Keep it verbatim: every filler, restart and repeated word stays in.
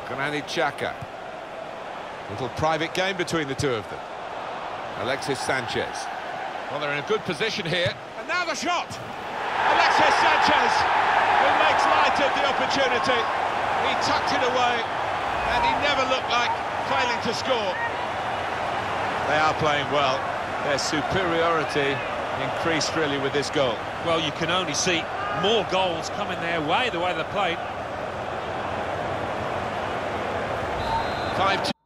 Granit Xhaka. Little private game between the two of them. Alexis Sanchez. Well, they're in a good position here. And now the shot! Alexis Sanchez, who makes light of the opportunity. He tucked it away, and he never looked like failing to score. They are playing well. Their superiority increased really with this goal. Well, you can only see more goals coming their way, the way they played. five two.